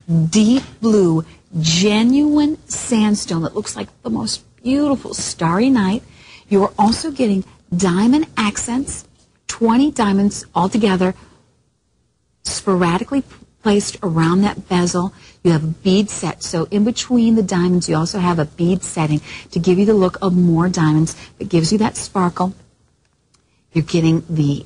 deep blue, genuine sandstone that looks like the most beautiful starry night. You are also getting diamond accents, 20 diamonds altogether, sporadically placed around that bezel. You have a bead set, so in between the diamonds you also have a bead setting to give you the look of more diamonds. It gives you that sparkle. You're getting the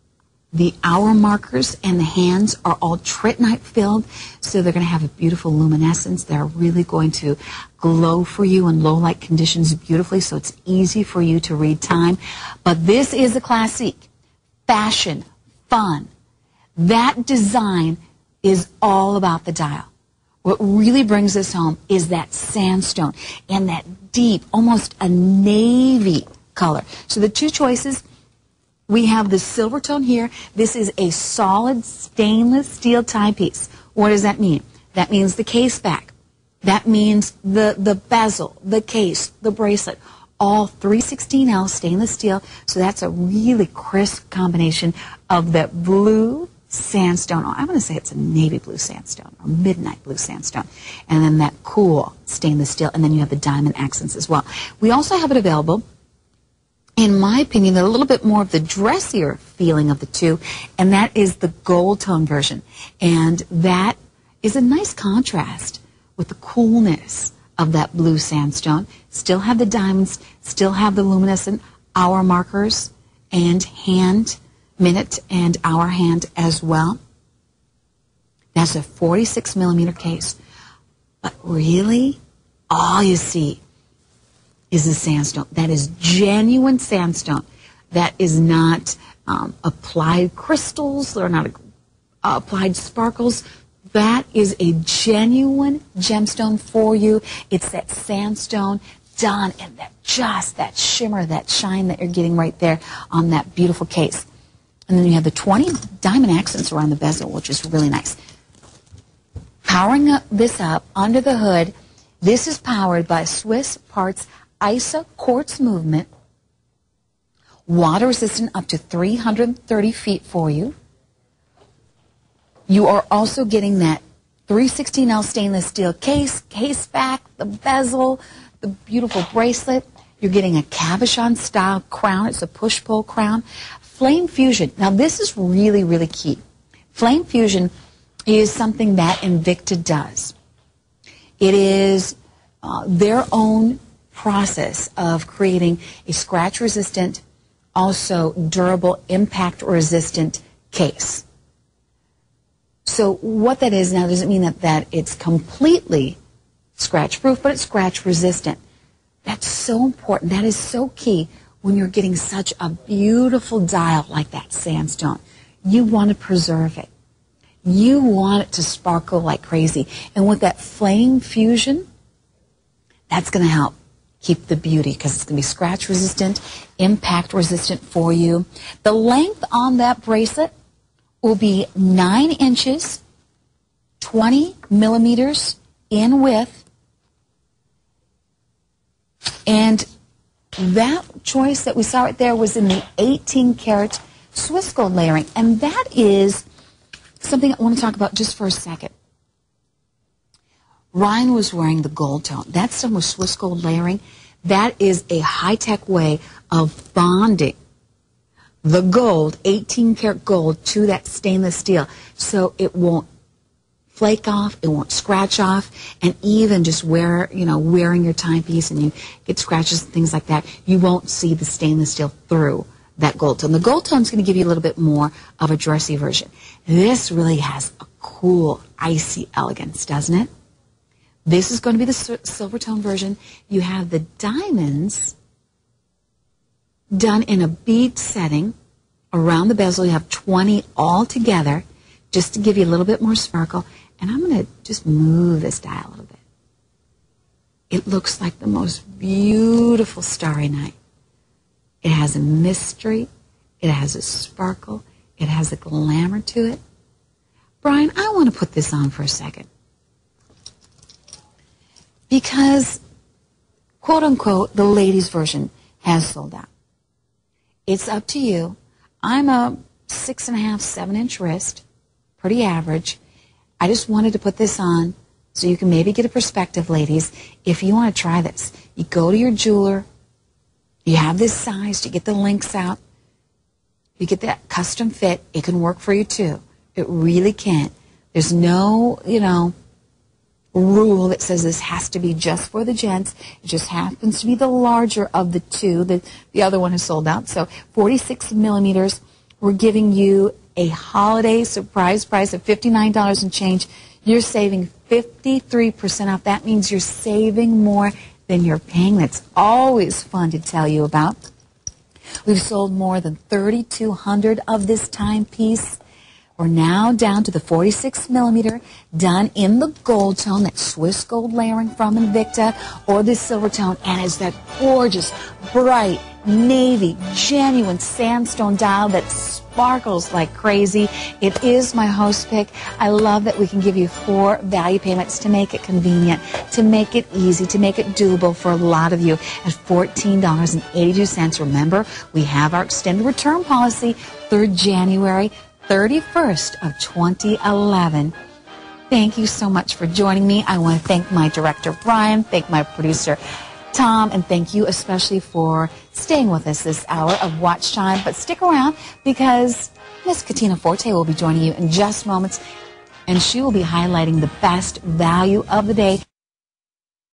hour markers, and the hands are all tritnite filled, so they're going to have a beautiful luminescence. They're really going to glow for you in low light conditions beautifully, so it's easy for you to read time. But this is a classique. Fashion, fun. That design is all about the dial. What really brings this home is that sandstone and that deep, almost a navy color. So the two choices, we have the silver tone here. This is a solid stainless steel timepiece. What does that mean? That means the case back. That means the bezel, the case, the bracelet, all 316L stainless steel. So that's a really crisp combination of that blue sandstone. Oh, I'm going to say it's a navy blue sandstone or midnight blue sandstone. And then that cool stainless steel. And then you have the diamond accents as well. We also have it available, in my opinion, they're a little bit more of the dressier feeling of the two, and that is the gold tone version. And that is a nice contrast with the coolness of that blue sandstone. Still have the diamonds, still have the luminescent hour markers and hand, minute and hour hand as well. That's a 46 millimeter case. But really, all you see is the sandstone. That is genuine sandstone. That is not applied crystals or not applied sparkles. That is a genuine gemstone for you. It's that sandstone done in that shimmer, that shine that you're getting right there on that beautiful case. And then you have the 20 diamond accents around the bezel, which is really nice. Powering this up under the hood, this is powered by Swiss Parts ISA quartz movement, water resistant up to 330 feet for you. You are also getting that 316L stainless steel case back, the bezel, the beautiful bracelet. You're getting a cabochon style crown. It's a push-pull crown. Flame fusion. Now this is really, really key. Flame fusion is something that Invicta does. It is their own process of creating a scratch-resistant, also durable, impact-resistant case. So what that is now doesn't mean that it's completely scratch-proof, but it's scratch-resistant. That's so important. That is so key when you're getting such a beautiful dial like that sandstone. You want to preserve it. You want it to sparkle like crazy. And with that flame fusion, that's going to help keep the beauty because it's going to be scratch resistant, impact resistant for you. The length on that bracelet will be 9 inches, 20 millimeters in width. And that choice that we saw right there was in the 18 karat Swiss gold layering. And that is something I want to talk about just for a second. Ryan was wearing the gold tone. That's done with Swiss gold layering. That is a high-tech way of bonding the gold, 18 karat gold, to that stainless steel. So it won't flake off, it won't scratch off, and even just wearing your timepiece and you get scratches and things like that, you won't see the stainless steel through that gold tone. The gold tone is going to give you a little bit more of a dressy version. This really has a cool, icy elegance, doesn't it? This is going to be the silver tone version. You have the diamonds done in a bead setting around the bezel. You have 20 all together just to give you a little bit more sparkle. And I'm going to just move this dial a little bit. It looks like the most beautiful starry night. It has a mystery. It has a sparkle. It has a glamour to it. Brian, I want to put this on for a second. Because, quote unquote, the ladies' version has sold out. It's up to you. I'm a 6.5, 7-inch wrist, pretty average. I just wanted to put this on so you can maybe get a perspective, ladies. If you want to try this, you go to your jeweler, you have this size, you get the links out, you get that custom fit. It can work for you too. It really can. There's no, rule that says this has to be just for the gents. It just happens to be the larger of the two. The other one is sold out. So 46 millimeters. We're giving you a holiday surprise price of $59 and change. You're saving 53% off. That means you're saving more than you're paying. That's always fun to tell you about. We've sold more than 3,200 of this timepiece. We're now down to the 46 millimeter, done in the gold tone, that Swiss gold layering from Invicta, or the silver tone, and it's that gorgeous, bright, navy, genuine sandstone dial that sparkles like crazy. It is my host pick. I love that we can give you 4 value payments to make it convenient, to make it easy, to make it doable for a lot of you at $14.82. Remember, we have our extended return policy through January 31st of 2011. Thank you so much for joining me. I want to thank my director, Brian, thank my producer, Tom, and thank you especially for staying with us this hour of Watch Time. But stick around because Miss Katina Forte will be joining you in just moments, and she will be highlighting the best value of the day.